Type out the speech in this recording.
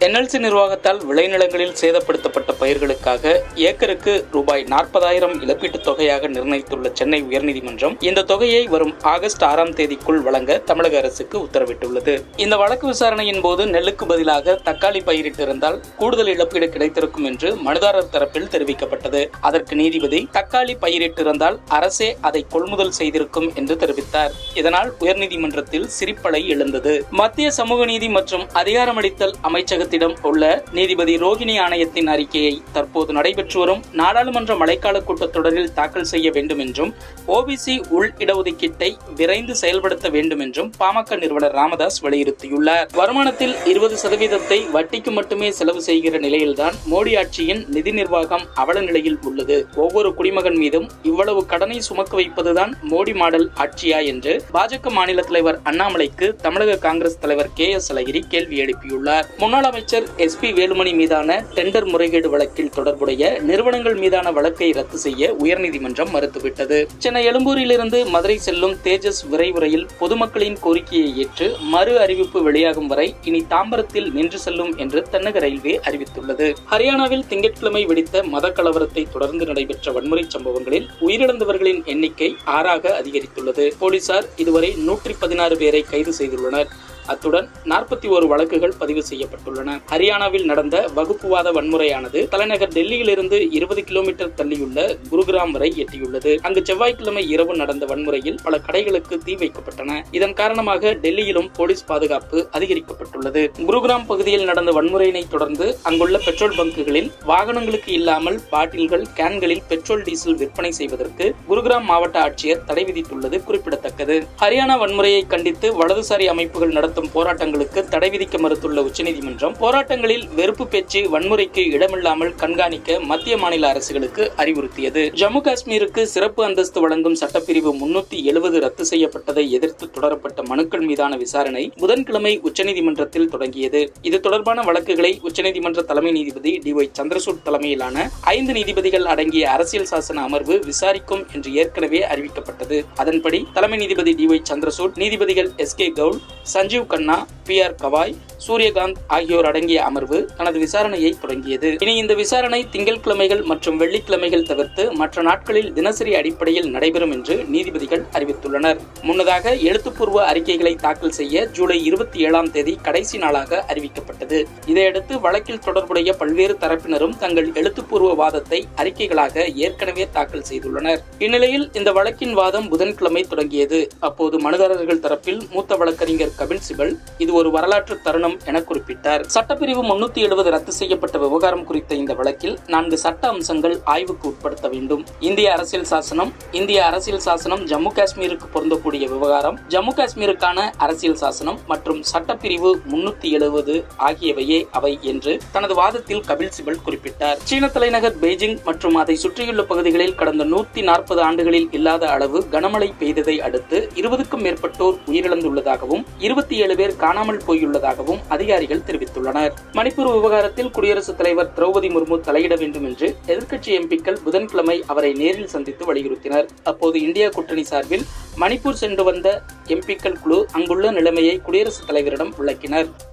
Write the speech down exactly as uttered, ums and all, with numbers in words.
N L C நிர்வாகத்தால் விளைநிலங்களில் சேதப்படுத்தப்பட்ட பயிர்களுக்காக ஏக்கருக்கு ரூபாய் நாற்பதாயிரம் இழப்பீட்டுத் தொகையாக நிர்ணயித்துள்ள சென்னை உயர்நீதிமன்றம் இந்த தொகையை வரும் ஆகஸ்ட் ஆறாம் தேதிக்குள் வழங்க தமிழக அரசுக்கு உத்தரவிட்டுள்ளது. இந்த வழக்கு விசாரணையின் போது நெல்லுக்கு பதிலாக தக்காளி பயிரிட்டிருந்தால் கூடுதல் இழப்பீடு கிடைத்திருக்கும் என்று மனுதாரர் தரப்பில் தெரிவிக்கப்பட்டது. அதற்கு நீதிபதி தக்காளி பயிரிட்டிருந்தால் அரசே அதை கொள்முதல் செய்திருக்கும் என்று தெரிவித்தார். இதனால் உயர்நீதிமன்றத்தில் சிரிப்பலை எழுந்தது. மத்திய சமூக நீதி மற்றும் அதிகாரமளித்தல் அமைச்சகத்திடம் உள்ள நீதிபதி ரோகிணி ஆணையத்தின் அறிக்கையை தற்போது நடைபெற்று வரும் நாடாளுமன்ற மழைக்கால கூட்டத்தொடரில் தாக்கல் செய்ய வேண்டும் என்றும் ஓபிசி உள் இடஒதுக்கீட்டை விரைந்து செயல்படுத்த வேண்டும் என்றும் பாமக நிறுவனர் ராமதாஸ் வலியுறுத்தியுள்ளார். வருமானத்தில் இருபது சதவீதத்தை வட்டிக்கு மட்டுமே செலவு செய்கிற நிலையில்தான் மோடி ஆட்சியின் நிதி நிர்வாகம் அவல நிலையில் உள்ளது. ஒவ்வொரு குடிமகன் மீதும் இவ்வளவு கடனை சுமக்க வைப்பதுதான் மோடி மாடல் ஆட்சியா என்று பாஜக மாநில தலைவர் அண்ணாமலைக்கு தமிழக காங்கிரஸ் தலைவர் கே எஸ் அழகிரி கேள்வி எழுப்பியுள்ளார். முன்னாள் அமைச்சர் எஸ் பி வேலுமணி மீதான டெண்டர் முறைகேடு வழக்கில் தொடர்புடைய நிறுவனங்கள் மீதான வழக்கை ரத்து செய்ய உயர்நீதிமன்றம் மறுத்துவிட்டது. சென்னை எழும்பூரிலிருந்து மதுரை செல்லும் தேஜஸ் விரைவு ரயில் பொதுமக்களின் கோரிக்கையை ஏற்று மறு அறிவிப்பு வெளியாகும் வரை இனி தாம்பரத்தில் நின்று செல்லும் என்று தென்னக ரயில்வே அறிவித்துள்ளது. ஹரியானாவில் திங்கட்கிழமை வெடித்த மத கலவரத்தை தொடர்ந்து நடைபெற்ற வன்முறை சம்பவங்களில் உயிரிழந்தவர்களின் எண்ணிக்கை ஆறாக அதிகரித்துள்ளது. போலீசார் இதுவரை நூற்றி பதினாறு பேரை கைது செய்துள்ளனர். அத்துடன் நாற்பத்தி ஒரு வழக்குகள் பதிவு செய்யப்பட்டுள்ளன. ஹரியானாவில் நடந்த வகுப்புவாத வன்முறையானது தலைநகர் டெல்லியிலிருந்து இருபது கிலோமீட்டர் தள்ளியுள்ள குருகிராம் வரை எட்டியுள்ளது. அங்கு செவ்வாய்க்கிழமை இரவு நடந்த வன்முறையில் பல கடைகளுக்கு தீ வைக்கப்பட்டன. இதன் காரணமாக டெல்லியிலும் போலீஸ் பாதுகாப்பு அதிகரிக்கப்பட்டுள்ளது. குருகிராம் பகுதியில் நடந்த வன்முறையினை தொடர்ந்து அங்குள்ள பெட்ரோல் பங்குகளில் வாகனங்களுக்கு இல்லாமல் பாட்டில்கள் கேன்களில் பெட்ரோல் டீசல் விற்பனை செய்வதற்கு குருகிராம் மாவட்ட ஆட்சியர் தடை விதித்துள்ளது குறிப்பிடத்தக்கது. ஹரியானா வன்முறையை கண்டித்து வலதுசாரி அமைப்புகள் நடத்த போராட்டங்களுக்கு தடை விதிக்க மறுத்துள்ள உச்சநீதிமன்றம் போராட்டங்களில் வெறுப்பு பேச்சு வன்முறைக்கு இடமில்லாமல் கண்காணிக்க மத்திய மாநில அரசுகளுக்கு அறிவுறுத்தியது. ஜம்மு காஷ்மீருக்கு சிறப்பு அந்தஸ்து வழங்கும் சட்டப்பிரிவு முன்னூத்தி எழுபது ரத்து செய்யப்பட்டதை எதிர்த்து தொடரப்பட்ட மனுக்கள் மீதான விசாரணை புதன்கிழமை உச்சநீதிமன்றத்தில் தொடங்கியது. இது தொடர்பான வழக்குகளை உச்சநீதிமன்ற தலைமை நீதிபதி டி ஒய் சந்திரசூட் தலைமையிலான ஐந்து நீதிபதிகள் அடங்கிய அரசியல் சாசன அமர்வு விசாரிக்கும் என்று ஏற்கனவே அறிவிக்கப்பட்டது. அதன்படி தலைமை நீதிபதி டி ஒய் சந்திரசூட், நீதிபதிகள் S K Kaul, Sanjiv Khanna, B R Gavai, Suryakant ஆகியோர் அடங்கிய அமர்வு தனது விசாரணையை தொடங்கியது. இனி இந்த விசாரணை திங்கட்கிழமைகள் மற்றும் வெள்ளிக்கிழமைகள் தவிர்த்து மற்ற நாட்களில் தினசரி அடிப்படையில் நடைபெறும் என்று நீதிபதிகள் அறிவித்துள்ளனர். முன்னதாக எழுத்துப்பூர்வ அறிக்கைகளை தாக்கல் செய்ய ஜூலை இருபத்தி ஏழாம் தேதி கடைசி நாளாக அறிவிக்கப்பட்டது. இதையடுத்து வழக்கில் தொடர்புடைய பல்வேறு தரப்பினரும் தங்கள் எழுத்துப்பூர்வ வாதத்தை அறிக்கைகளாக ஏற்கனவே தாக்கல் செய்துள்ளனர். இந்நிலையில் இந்த வழக்கின் வாதம் புதன்கிழமை தொடங்கியது. அப்போது மனுதாரர்கள் தரப்பில் மூத்த வழக்கறிஞர் கபில் சிபல் இது ஒரு வரலாற்று தருணம் என குறிப்பிட்டார். சட்டப்பிரிவு முன்னூத்தி எழுபது ரத்து செய்யப்பட்ட விவகாரம் குறித்த இந்த வழக்கில் நான்கு சட்ட அம்சங்கள் ஆய்வுக்கு உட்படுத்த வேண்டும். இந்திய அரசியல் சாசனம், இந்திய அரசியல் சாசனம் ஜம்மு காஷ்மீருக்கு பொருந்தக்கூடிய விவகாரம், ஜம்மு காஷ்மீருக்கான அரசியல் சாசனம் மற்றும் சட்டப்பிரிவு முன்னூத்தி எழுபது ஆகியவையே அவை என்று தனது வாதத்தில் கபில் சிபல் குறிப்பிட்டார். சீன தலைநகர் பெய்ஜிங் மற்றும் அதை சுற்றியுள்ள பகுதிகளில் கடந்த நூத்தி நாற்பது ஆண்டுகளில் இல்லாத அளவு கனமழை பெய்ததை அடுத்து இருபதுக்கும் மேற்பட்டோர் உயிரிழந்துள்ளதாகவும் இருபத்தி ஏழு பேர் காணாமல் போயுள்ளதாகவும் அதிகாரிகள் தெரிவித்துள்ளனர். மணிப்பூர் விவகாரத்தில் குடியரசுத் தலைவர் திரௌபதி முர்மு தலையிட வேண்டும் என்று எதிர்க்கட்சி எம்பிக்கள் புதன்கிழமை அவரை நேரில் சந்தித்து வலியுறுத்தினர். அப்போது இந்தியா கூட்டணி சார்பில் மணிப்பூர் சென்று வந்த எம்பிக்கள் குழு அங்குள்ள நிலைமையை குடியரசுத் தலைவரிடம் விளக்கினர்.